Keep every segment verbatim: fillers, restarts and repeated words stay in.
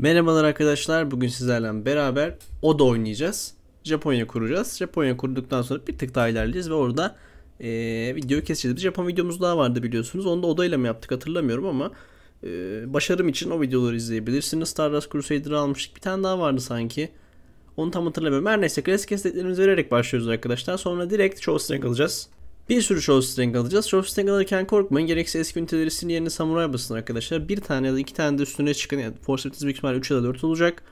Merhabalar arkadaşlar. Bugün sizlerle beraber Oda oynayacağız. Japonya kuracağız. Japonya kurduktan sonra bir tık daha ilerleyeceğiz ve orada ee, videoyu keseceğiz. Bir Japon videomuz daha vardı biliyorsunuz. Onu da Oda ile mi yaptık hatırlamıyorum ama e, başarım için o videoları izleyebilirsiniz. Stardust Crusader'ı almıştık. Bir tane daha vardı sanki. Onu tam hatırlamıyorum. Her neyse klasik estetlerimizi vererek başlıyoruz arkadaşlar. Sonra direkt Show Strength alacağız. Bir sürü Show Strength alacağız. Show Strength alırken korkmayın. Gerekse eski ünitelerin yerine samuray basın arkadaşlar. Bir tane ya da iki tane de üstüne çıkın. Yani Force Abilities büyük ihtimalle üç ya da dört olacak.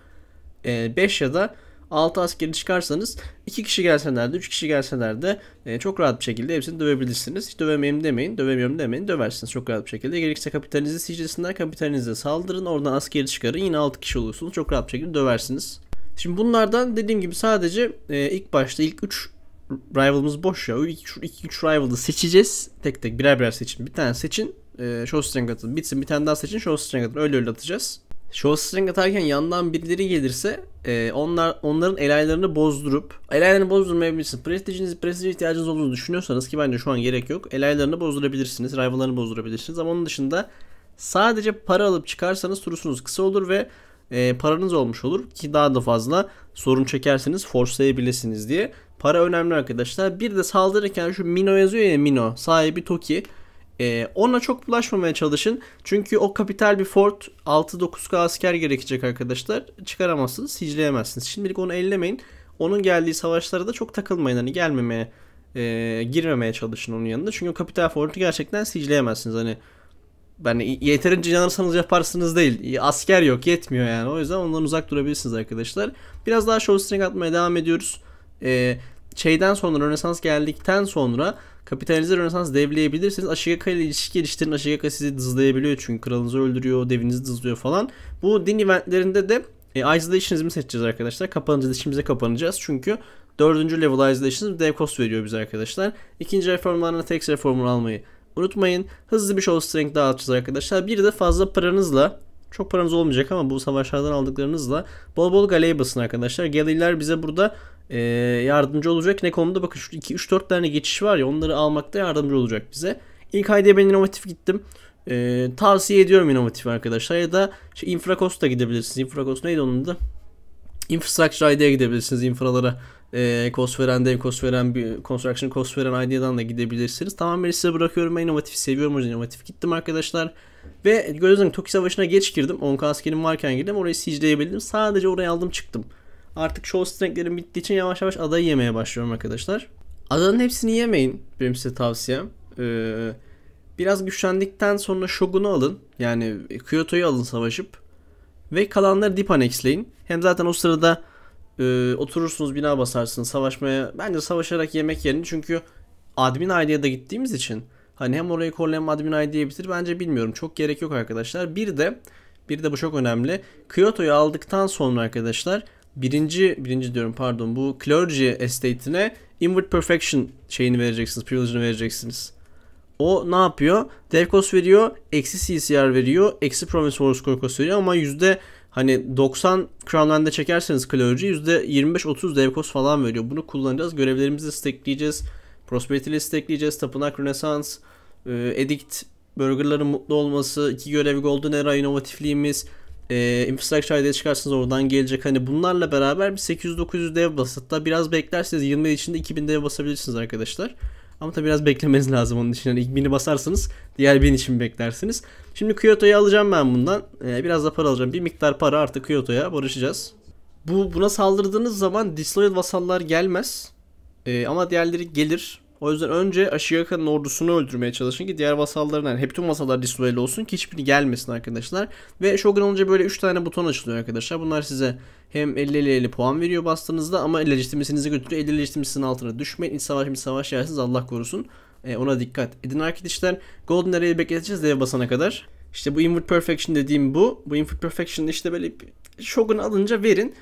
E, beş ya da altı askeri çıkarsanız iki kişi gelseler de üç kişi gelseler de e, çok rahat bir şekilde hepsini dövebilirsiniz. Hiç dövemeyim demeyin. Dövemiyorum demeyin. Döversiniz çok rahat bir şekilde. Gerekirse kapitalinizi sicilisinden kapitalinize saldırın. Oradan askeri çıkarın. Yine altı kişi olursunuz. Çok rahat bir şekilde döversiniz. Şimdi bunlardan dediğim gibi sadece e, ilk başta ilk üç rival'ımız boş ya. O ilk üç rival'ı seçeceğiz. Tek tek birer birer seçin. Bir tane seçin. E, show Strength atın. Bitsin bir tane daha seçin. Show Strength atın. Öyle öyle atacağız. Show Strength atarken yandan birileri gelirse e, onlar onların elaylarını bozdurup elaylarını bozdurmayabilirsiniz. Prestijiniz, prestij ihtiyacınız olduğunu düşünüyorsanız ki bence şu an gerek yok. Elaylarını bozdurabilirsiniz. Rival'larını bozdurabilirsiniz. Ama onun dışında sadece para alıp çıkarsanız turusunuz kısa olur ve e, paranız olmuş olur ki daha da fazla sorun çekerseniz forcelayabilirsiniz diye. Para önemli arkadaşlar. Bir de saldırırken şu Mino yazıyor ya, Mino sahibi Toki. Ee, ona çok bulaşmamaya çalışın. Çünkü o kapital bir fort, altı dokuz K asker gerekecek arkadaşlar. Çıkaramazsınız, sicleyemezsiniz. Şimdilik onu ellemeyin. Onun geldiği savaşlara da çok takılmayın. Hani gelmemeye, e, girmemeye çalışın onun yanında. Çünkü o kapital fortu gerçekten sicleyemezsiniz. Hani ben yeterince yanarsanız yaparsınız değil. Asker yok, yetmiyor yani. O yüzden ondan uzak durabilirsiniz arkadaşlar. Biraz daha show string atmaya devam ediyoruz. Ee, şeyden sonra, Rönesans geldikten sonra kapitalize Rönesans devleyebilirsiniz. Ashigaka ile ilişki geliştirin. Ashigaka sizi dızlayabiliyor çünkü kralınızı öldürüyor, devinizi dızlıyor falan. Bu din eventlerinde de e, isolation'izmi seçeceğiz arkadaşlar. Kapanacağız, işimize kapanacağız. Çünkü dördüncü level isolation'izm dev cost veriyor bize arkadaşlar. İkinci reformlarına tek reformer almayı unutmayın. Hızlı bir show strength dağıtacağız arkadaşlar. Bir de fazla paranızla, çok paranız olmayacak ama bu savaşlardan aldıklarınızla bol bol galey basın arkadaşlar. Galeyler bize burada e, yardımcı olacak. Ne konuda bakın şu iki üç dört tane geçiş var ya, onları almakta yardımcı olacak bize. İlk haydiye ben inovatif gittim. E, tavsiye ediyorum inovatif arkadaşlar. Ya da şey, Infracost'a gidebilirsiniz. Infracost neydi onun da? Infrastructure I D'ye gidebilirsiniz. Infralara e, cost veren, dev cost veren, bir construction cost veren I D'den de gidebilirsiniz. Tamamen size bırakıyorum. Ben inovatif seviyorum. O yüzden inovatif gittim arkadaşlar. Ve gözlerim Toki Savaşı'na geç girdim. on K askerim varken girdim. Orayı siege'leyebildim. Sadece oraya aldım çıktım. Artık show strength'lerim bittiği için yavaş yavaş adayı yemeye başlıyorum arkadaşlar. Adanın hepsini yemeyin. Benim size tavsiyem. Ee, biraz güçlendikten sonra Shogun'u alın. Yani Kyoto'yu alın savaşıp. Ve kalanları dip annexleyin. Hem zaten o sırada e, oturursunuz, bina basarsınız savaşmaya. Bence savaşarak yemek yerini, çünkü admin I D'ye de gittiğimiz için hani hem orayı kollayan admin I D'ye bitir bence, bilmiyorum. Çok gerek yok arkadaşlar. Bir de bir de bu çok önemli. Kyoto'yu aldıktan sonra arkadaşlar birinci birinci diyorum pardon bu Clergy Estate'ine Inward Perfection şeyini vereceksiniz. Privilege'ını vereceksiniz. O ne yapıyor? Dev cost veriyor, eksi C C R veriyor, eksi Province Force Core cost veriyor ama yüzde hani doksan Crown Land'e çekerseniz Clergy yüzde yirmi beş otuz dev cost falan veriyor. Bunu kullanacağız. Görevlerimizi stackleyeceğiz. Prosperity'li stackleyeceğiz. Tapınak, Rönesans, e, Edict, Burger'ların mutlu olması, iki görev Golden Era, inovatifliğimiz, e, Infrastructure I D'ye çıkarsınız oradan gelecek. Hani bunlarla beraber bir sekiz yüz dokuz yüz dev bas. Hatta biraz beklerseniz yirmi içinde iki bin dev basabilirsiniz arkadaşlar. Ama tabi biraz beklemeniz lazım onun için. Yani ilk bini basarsanız diğer bin için beklersiniz. Şimdi Kyoto'yu alacağım ben bundan. Ee, biraz da para alacağım. Bir miktar para artık Kyoto'ya barışacağız. Bu buna saldırdığınız zaman disloyal vasallar gelmez. Ee, ama diğerleri gelir. O yüzden önce Ashigaka'nın ordusunu öldürmeye çalışın ki diğer vasalların, yani hep tüm vasallar disloyal olsun ki hiçbiri gelmesin arkadaşlar. Ve Shogun olunca böyle üç tane buton açılıyor arkadaşlar. Bunlar size hem elli elli elli puan veriyor bastığınızda ama legitimacy'nizi götürüyor. elli legitimacy'nin altına düşmeyin. İç savaş bir savaş yersiniz, Allah korusun. Ee, ona dikkat edin arkadaşlar. Golden Era'yı bekleteceğiz dev basana kadar. İşte bu Inward Perfection dediğim bu. Bu Inward Perfection işte böyle Shogun'u alınca verin.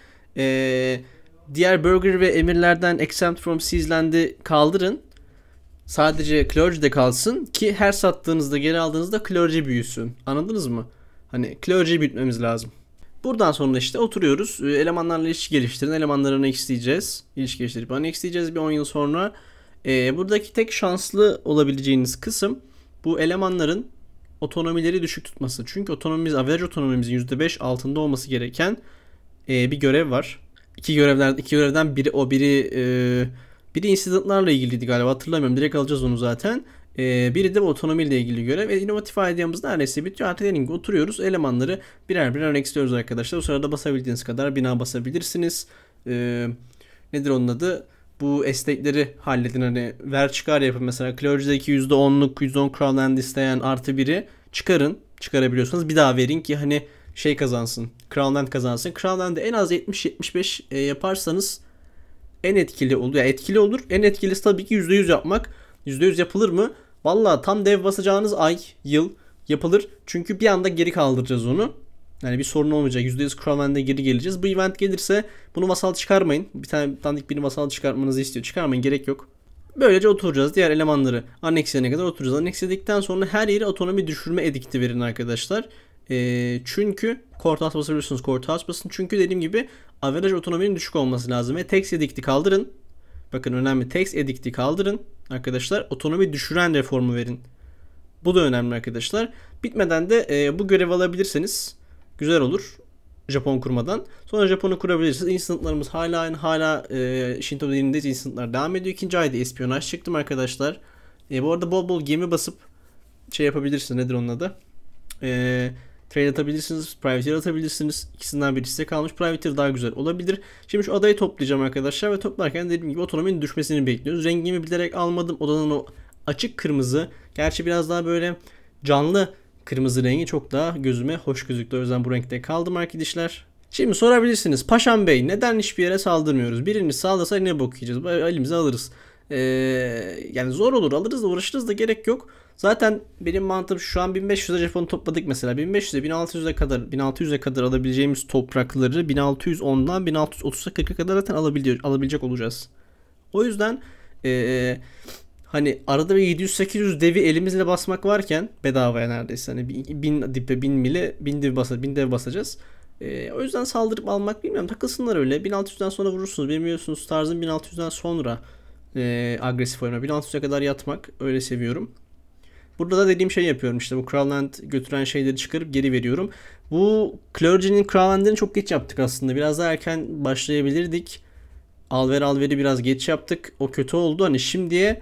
Ee, diğer Burger ve emirlerden Exempt from Siege Land'i kaldırın. Sadece Clergy'de kalsın ki her sattığınızda, geri aldığınızda Clergy büyüsün. Anladınız mı? Hani Clergy'yi büyütmemiz lazım. Buradan sonra işte oturuyoruz. Elemanlarla ilişki geliştirin. Elemanlarını X-leyeceğiz. İlişki geliştirip X-leyeceğiz bir on yıl sonra. Ee, buradaki tek şanslı olabileceğiniz kısım bu elemanların otonomileri düşük tutması. Çünkü otonomimiz, average otonomimizin yüzde beş altında olması gereken e, bir görev var. İki görevler, iki görevden biri o biri e, biri incidentlarla ilgiliydi galiba, hatırlamıyorum. Direkt alacağız onu zaten. E, biri de otonomiyle ilgili görev. Ve innovatif ideamız neredeyse bitiyor. Artık dediğim gibi oturuyoruz. Elemanları birer birer örnek arkadaşlar. O sırada basabildiğiniz kadar bina basabilirsiniz. E, nedir onun adı? Bu estekleri halledin, hani ver çıkar yapın mesela. Clergy'deki yüzde onluk yüzde on Crownland isteyen artı biri çıkarın. Çıkarabiliyorsanız bir daha verin ki hani şey kazansın. Crownland kazansın. Crownland'de en az yetmiş yetmiş beş e, yaparsanız en etkili olur. Yani etkili olur. En etkilisi tabii ki yüzde yüz yapmak. yüzde yüz yapılır mı? Valla tam dev basacağınız ay, yıl yapılır. Çünkü bir anda geri kaldıracağız onu. Yani bir sorun olmayacak. yüzde yüz Crownland'e geri geleceğiz. Bu event gelirse bunu vasal çıkarmayın. Bir tane dandik birini vasal çıkartmanızı istiyor. Çıkarmayın, gerek yok. Böylece oturacağız. Diğer elemanları anneksiyene kadar oturacağız. Anneksiyedikten sonra her yere otonomi düşürme edikti verin arkadaşlar. E, çünkü Courthouse basabiliyorsunuz. Courthouse basın. Çünkü dediğim gibi average otonominin düşük olması lazım. Ve text edikti kaldırın. Bakın önemli. Text edikti kaldırın. Arkadaşlar otonomi düşüren reformu verin. Bu da önemli arkadaşlar. Bitmeden de e, bu görevi alabilirseniz güzel olur. Japon kurmadan. Sonra Japon'u kurabilirsiniz. Instantlarımız hala aynı. Hala e, Shinto dediğindeyiz. Instantlar devam ediyor. İkinci ayda espiyonaj çıktım arkadaşlar. E, bu arada bol bol gemi basıp şey yapabilirsiniz. Nedir onun adı? E, trade atabilirsiniz. Privateer atabilirsiniz. İkisinden birisi size kalmış. Privateer daha güzel olabilir. Şimdi şu adayı toplayacağım arkadaşlar. Ve toplarken dediğim gibi otonominin düşmesini bekliyoruz. Rengimi bilerek almadım. Odanın o açık kırmızı. Gerçi biraz daha böyle canlı kırmızı rengi çok daha gözüme hoş gözüktü. O yüzden bu renkte kaldım arkadaşlar. Şimdi sorabilirsiniz. Paşam Bey neden hiçbir yere saldırmıyoruz? Birini saldırsa ne bok yiyeceğiz? Elimize alırız. Ee, yani zor olur. Alırız da uğraşırız da gerek yok. Zaten benim mantığım şu an bin beş yüze Japon topladık mesela. bin beş yüze bin altı yüze kadar bin altı yüze kadar alabileceğimiz toprakları bin altı yüz ondan bin altı yüz otuza kırka kadar zaten alabiliyor, alabilecek olacağız. O yüzden eee hani arada bir yedi yüz sekiz yüz devi elimizle basmak varken bedavaya neredeyse hani bin dipe bin mile bin dev basa bin dev basacağız. Ee, o yüzden saldırıp almak bilmiyorum, takılsınlar öyle. bin altı yüzden sonra vurursunuz. Bilmiyorsunuz tarzım bin altı yüzden sonra e, agresif oyuna bin altı yüze kadar yatmak öyle seviyorum. Burada da dediğim şey yapıyorum işte, bu Crownland götüren şeyleri çıkarıp geri veriyorum. Bu Clergy'nin Crownland'ini çok geç yaptık aslında. Biraz daha erken başlayabilirdik. Alver Alver'i biraz geç yaptık. O kötü oldu. Hani şimdiye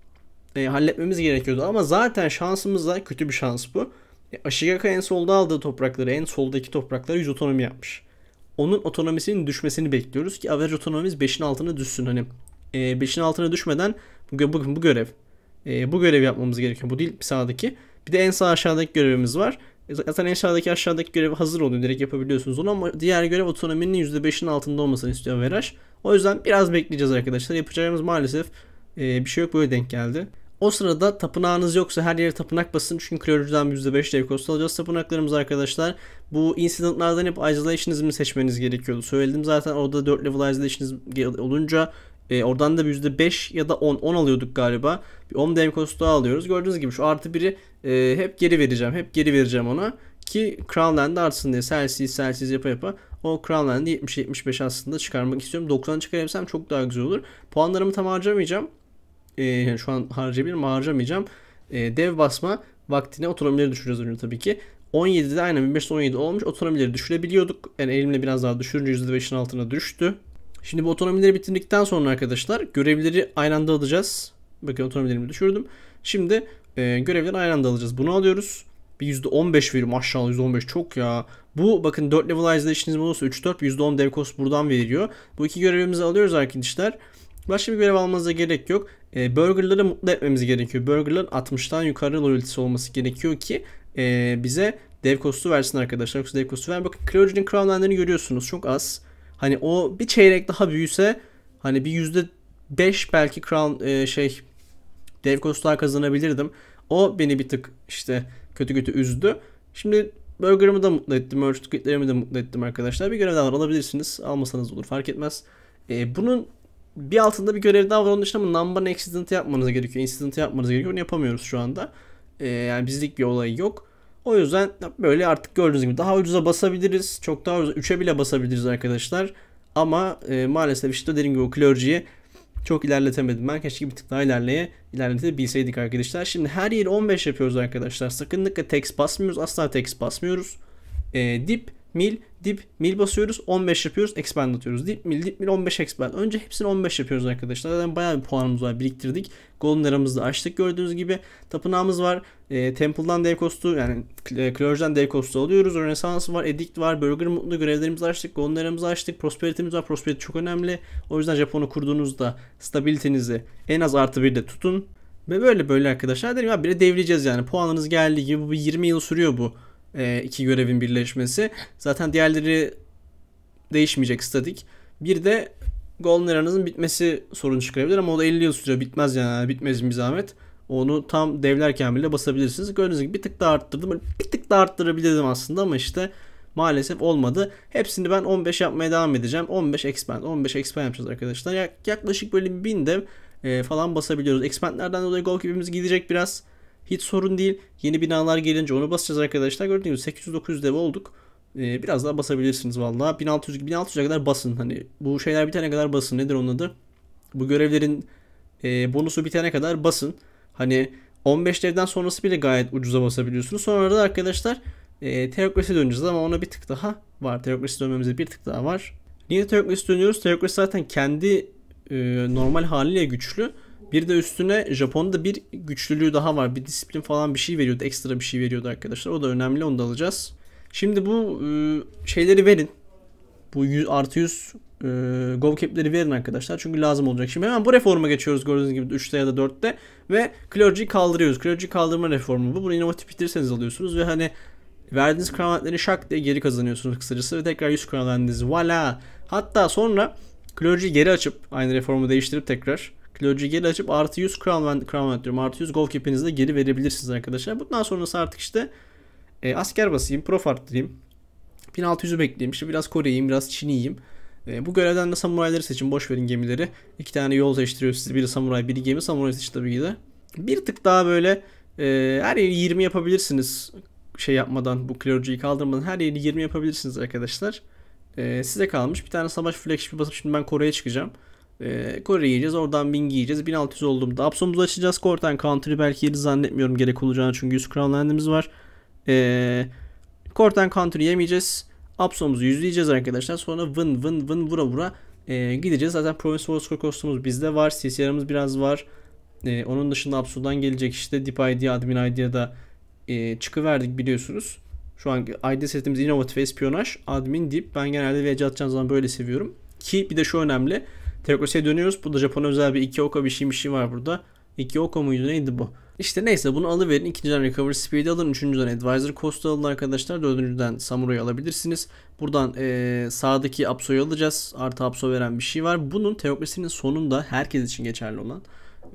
E, halletmemiz gerekiyordu ama zaten şansımızla kötü bir şans bu. E, Ashigaka en solda aldığı toprakları, en soldaki toprakları yüz otonomi yapmış. Onun otonomisinin düşmesini bekliyoruz ki average otonomimiz beşin altına düşsün. Hani e, beşin altına düşmeden bu, bu, bu görev e, bu görevi yapmamız gerekiyor. Bu değil, bir sağdaki. Bir de en sağ aşağıdaki görevimiz var. E, zaten en sağdaki aşağıdaki görev hazır oluyor. Direkt yapabiliyorsunuz onu ama diğer görev otonominin yüzde beşin altında olmasını istiyor average. O yüzden biraz bekleyeceğiz arkadaşlar. Yapacağımız maalesef e, bir şey yok, böyle denk geldi. O sırada tapınağınız yoksa her yere tapınak basın. Çünkü Clergy'den yüzde beş dev cost alacağız tapınaklarımız arkadaşlar. Bu incidentlardan hep isolation'izmi seçmeniz gerekiyordu. Söyledim zaten, orada dört level isolation'izm olunca e, oradan da bir yüzde beş ya da on on alıyorduk galiba. Bir on dev cost daha alıyoruz. Gördüğünüz gibi şu artı biri e, hep geri vereceğim. Hep geri vereceğim ona. Ki Crownland'ı artsın diye selsiz selsiz yapa yapa o Crownland'ı yetmiş yetmiş beş aslında çıkarmak istiyorum. doksan çıkarabilsem çok daha güzel olur. Puanlarımı tam harcamayacağım. Ee, şu an harcayabilirim ama harcamayacağım. Ee, dev basma vaktine otonomileri düşüreceğiz önce tabii ki. on yedide aynen bin beş yüz on yedi olmuş. Otonomileri düşürebiliyorduk. Yani elimle biraz daha düşürünce yüzde beşin altına düştü. Şimdi bu otonomileri bitirdikten sonra arkadaşlar görevleri aynı anda alacağız. Bakın otonomilerimi düşürdüm. Şimdi e, görevleri aynı anda alacağız. Bunu alıyoruz. Bir yüzde on beş veriyor. Maşallah yüzde on beş çok ya. Bu bakın dört level isolation'izm olursa üç dört yüzde on dev cost buradan veriyor. Bu iki görevimizi alıyoruz arkadaşlar. Başka bir görev almanıza gerek yok. E, burgerları mutlu etmemiz gerekiyor. Burgerların altmıştan yukarı loyalty'si olması gerekiyor ki e, bize dev cost'u versin arkadaşlar. Yoksa dev cost'u ver. Bakın Clergy'nin Crownland'ını görüyorsunuz. Çok az. Hani o bir çeyrek daha büyüse hani bir yüzde beş belki Crown e, şey dev cost'lar kazanabilirdim. O beni bir tık işte kötü kötü üzdü. Şimdi burger'ımı da mutlu ettim. Merchant kitlerimi de mutlu ettim arkadaşlar. Bir görev daha var, alabilirsiniz. Almasanız olur, fark etmez. E, bunun bir altında bir görev daha var. Onun dışında ama number accident yapmanız gerekiyor. Incident yapmanız gerekiyor. Onu yapamıyoruz şu anda. Ee, yani bizlik bir olay yok. O yüzden böyle artık gördüğünüz gibi daha ucuza basabiliriz. Çok daha ucuza. üçe bile basabiliriz arkadaşlar. Ama e, maalesef işte dediğim gibi o Clergy'ye Çok ilerletemedim ben. Keşke bir tık daha ilerleye ilerletebilseydik arkadaşlar. Şimdi her yeri on beş yapıyoruz arkadaşlar. Sakın dikkat, text basmıyoruz. Asla text basmıyoruz. E, dip, mil, dip, mil basıyoruz. on beş yapıyoruz. Expand atıyoruz. Dip, mil, dip, mil, on beş expand. Önce hepsini on beş yapıyoruz arkadaşlar. Zaten bayağı bir puanımız var. Biriktirdik. Golden Era'mızı açtık gördüğünüz gibi. Tapınağımız var. E, Temple'dan Dev Cost'u, yani Clergy'den Dev Cost'u alıyoruz. Rönesans var. Edict var. Burger Mutlu görevlerimizi açtık. Golden Era'mızı açtık. Prosperity'miz var. Prosperity çok önemli. O yüzden Japon'u kurduğunuzda stabilitenizi en az artı bir de tutun. Ve böyle böyle arkadaşlar. Dedim ya, bir de devreyeceğiz yani. Puanınız geldiği gibi bu yirmi yıl sürüyor bu. E, iki görevin birleşmesi. Zaten diğerleri değişmeyecek, statik. Bir de Golden Era'nızın bitmesi sorun çıkarabilir ama o da elli yıl sürüyor. Bitmez yani. Bitmez bir zahmet. Onu tam devlerken bile basabilirsiniz. Gördüğünüz gibi bir tık daha arttırdım. Bir tık daha arttırabilirdim aslında ama işte maalesef olmadı. Hepsini ben on beş yapmaya devam edeceğim. on beş expand. on beş expand yapacağız arkadaşlar. Yaklaşık böyle bir bin dev e, falan basabiliyoruz. Expandlerden dolayı goalkeeper'imiz gidecek biraz. Hiç sorun değil. Yeni binalar gelince onu basacağız arkadaşlar. Gördüğünüz gibi sekiz yüz dokuz yüz dev olduk. Ee, biraz daha basabilirsiniz vallahi. bin altı yüz bin altı yüze kadar basın. Hani bu şeyler bitene kadar basın. Nedir onun adı? Bu görevlerin e, bonusu bitene kadar basın. Hani on beş devden sonrası bile gayet ucuza basabiliyorsunuz. Sonra da arkadaşlar e, Teokrasi döneceğiz ama ona bir tık daha var. Teokrasi dönmemize bir tık daha var. Niye Teokrasi dönüyoruz? Teokrasi zaten kendi e, normal haliyle güçlü. Bir de üstüne Japon'da bir güçlülüğü daha var. Bir disiplin falan bir şey veriyordu. Ekstra bir şey veriyordu arkadaşlar. O da önemli. Onu da alacağız. Şimdi bu e, şeyleri verin. Bu yüz, artı yüz e, GovCap'leri verin arkadaşlar. Çünkü lazım olacak. Şimdi hemen bu reforma geçiyoruz gördüğünüz gibi üçte ya da dörtte. Ve Clergy'yi kaldırıyoruz. Clergy kaldırma reformu bu. Bunu inovatif bitirirseniz alıyorsunuz. Ve hani verdiğiniz crownland'leri şak diye geri kazanıyorsunuz kısacası. Ve tekrar yüz crownland'iniz. Voila. Hatta sonra Clergy'yi geri açıp aynı reformu değiştirip tekrar Clergy'yi geri açıp artı yüz crownland, crownland diyorum. Artı yüz GovCap'inizi de geri verebilirsiniz arkadaşlar. Bundan sonrası artık işte E, asker basayım, prof arttırayım. bin altı yüzü bekleyeyim. İşte biraz Kore'yim, biraz Çin'iyim. E, bu görevden de samurayları seçin. Boş verin gemileri. İki tane yol seçtiriyor size. Biri samuray, biri gemi. Samuray seçin tabii ki de. Bir tık daha böyle e, her yeri yirmi yapabilirsiniz. Şey yapmadan, bu Clergy'yi kaldırmadan her yeri yirmi yapabilirsiniz arkadaşlar. E, size kalmış. Bir tane savaş flagship'i basıp şimdi ben Kore'ye çıkacağım. E, Kore'ye yiyeceğiz. Oradan Ming'i yiyeceğiz. bin altı yüz olduğumda Apsom'umuzu açacağız. Court and Country belki yeri zannetmiyorum gerek olacağını. Çünkü yüz crownland'imiz var. Eee Court and Country yemeyeceğiz. Apsom'umuzu yüzleyeceğiz arkadaşlar. Sonra vın vın vın vura vura e, gideceğiz. Zaten Province War Score kostumumuz bizde var. C C R'ımız biraz var. E, onun dışında Apso'dan gelecek işte Deep I D, Admin I D'ye da e, çıkıverdik biliyorsunuz. Şu an I D setimiz Innovative Espionaj, Admin, Deep. Ben genelde V C atacağım zaman böyle seviyorum. Ki bir de şu önemli. Teokrasiye dönüyoruz. Bu da Japon özel bir iki oka bir şey bir şey var burada. iki oka muydu neydi bu? İşte neyse bunu alıverin. İkinciden Recovery Speed'i alın. Üçüncüden Advisor Cost'u alın arkadaşlar. Dördüncüden Samurai'yi alabilirsiniz. Buradan ee, sağdaki Apso'yu alacağız. Artı Apso veren bir şey var. Bunun teokrasinin sonunda herkes için geçerli olan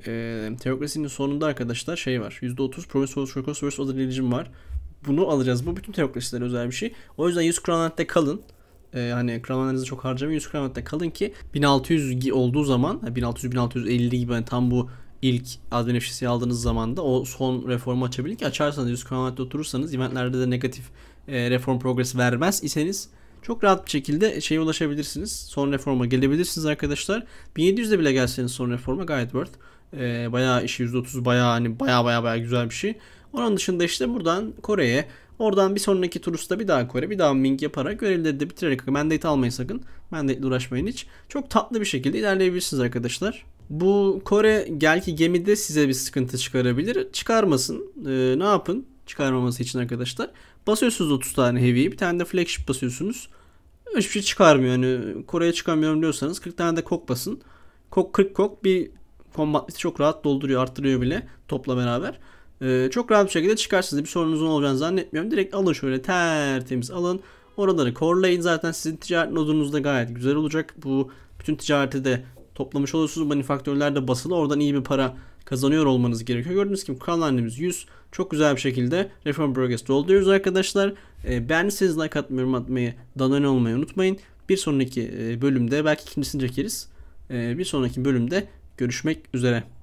e, teokrasinin sonunda arkadaşlar şey var. yüzde otuz Province of Cost vs. Other Religion var. Bunu alacağız. Bu bütün teokrasilere özel bir şey. O yüzden yüz Crownland'de kalın. Ee, hani crownland'ınızı çok harcamayın. yüz Crownland'de kalın ki bin altı yüz olduğu zaman bin altı yüz bin altı yüz elli gibi yani tam bu ilk admin efşisi aldığınız zaman da o son reformu açabilir ki açarsanız yüz crownland'de oturursanız eventlerde de negatif e, reform progresi vermez iseniz çok rahat bir şekilde şeye ulaşabilirsiniz. Son reforma gelebilirsiniz arkadaşlar. bin yedi yüzde bile gelseniz son reforma gayet worth. E, bayağı işi yüzde otuz bayağı hani bayağı bayağı bayağı güzel bir şey. Onun dışında işte buradan Kore'ye, oradan bir sonraki turista bir daha Kore, bir daha Ming yaparak görevleri de bitirerek mandate almayın sakın. Mandate ile uğraşmayın hiç. Çok tatlı bir şekilde ilerleyebilirsiniz arkadaşlar. Bu Kore gelki gemide size bir sıkıntı çıkarabilir. Çıkarmasın. Ee, ne yapın? Çıkarmaması için arkadaşlar. Basıyorsunuz otuz tane heavy. Bir tane de flagship basıyorsunuz. Hiçbir şey çıkarmıyor. Yani Kore'ye çıkamıyorum diyorsanız kırk tane de kok basın. Kok kırk kok bir combat çok rahat dolduruyor, arttırıyor bile topla beraber. Ee, çok rahat bir şekilde çıkarsınız. Bir sorunuzun olacağını zannetmiyorum. Direkt alın şöyle tertemiz alın. Oraları korlayın. Zaten sizin ticaret nodunuz da gayet güzel olacak. Bu bütün ticareti de toplamış olursunuz. Manifaktörler de basılı. Oradan iyi bir para kazanıyor olmanız gerekiyor. Gördüğünüz gibi crownland'imiz yüz. Çok güzel bir şekilde Reform Progress dolduruyoruz arkadaşlar. Ee, beğendiyseniz like atmayı, yorum atmayı, abone olmayı unutmayın. Bir sonraki bölümde belki ikincisini çekeriz. Ee, bir sonraki bölümde görüşmek üzere.